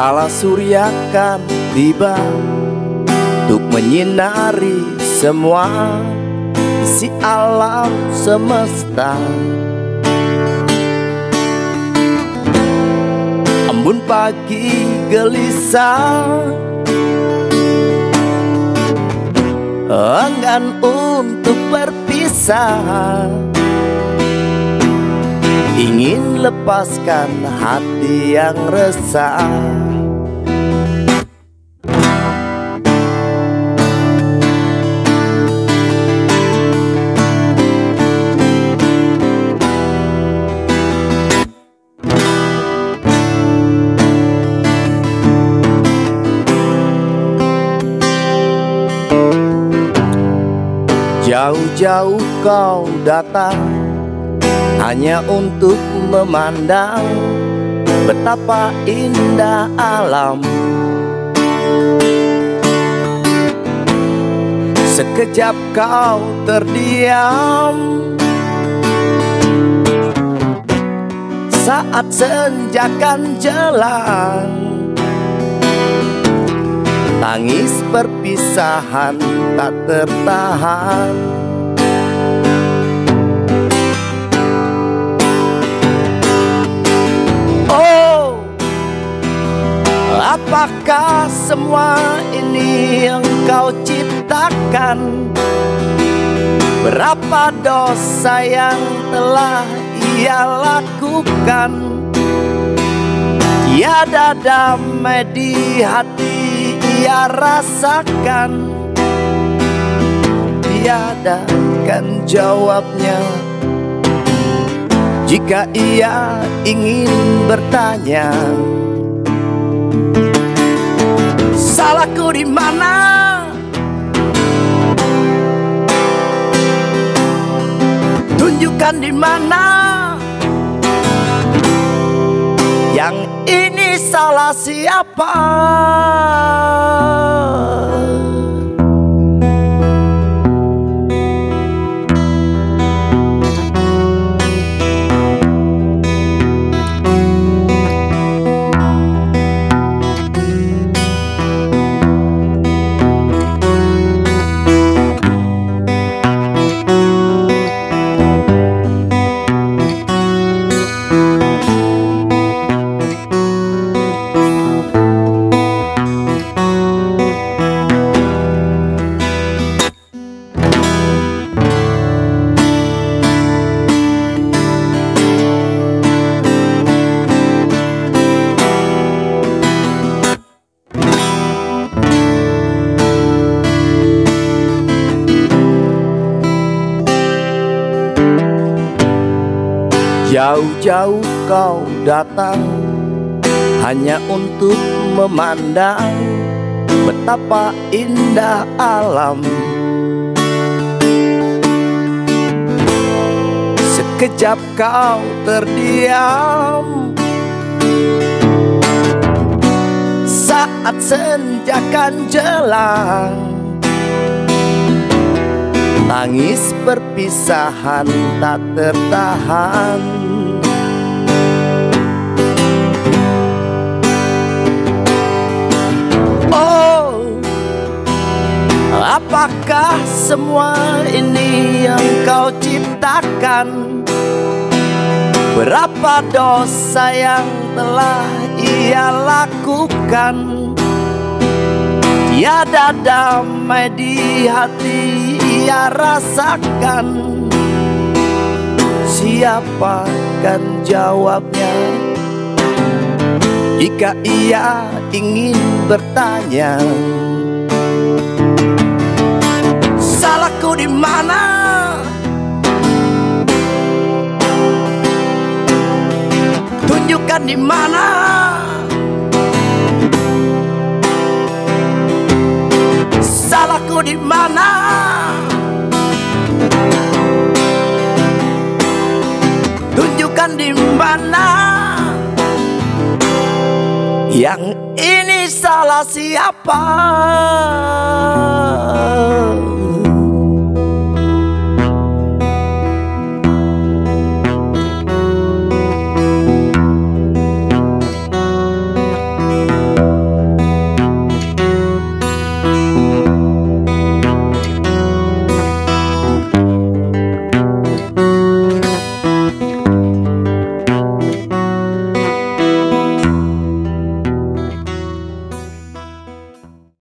Kala surya kan tiba untuk menyinari semua isi alam semesta. Embun pagi gelisah, enggan untuk berpisah, ingin lepaskan hati yang resah. Jauh-jauh kau datang hanya untuk memandang betapa indah alam. Sekejap kau terdiam saat senja kan jelang. Tangis perpisahan tak tertahan. Oh, apakah semua ini yang kau ciptakan? Berapa dosa yang telah ia lakukan? Tiada damai di hati ia rasakan, tiada kan jawabnya jika ia ingin bertanya. Salahku di mana? Tunjukkan di mana? Yang ini salah siapa? Jauh-jauh kau datang hanya untuk memandang betapa indah alam. Sekejap kau terdiam saat senja kan jelang. Tangis perpisahan tak tertahan. Oh, apakah semua ini yang kau ciptakan? Berapa dosa yang telah ia lakukan? Tiada damai di hati ia rasakan. Siapa kan jawabnya jika ia ingin bertanya? Salahku di mana? Tunjukkan di mana? Salahku di mana? Tunjukkan di mana? Yang ini salah siapa?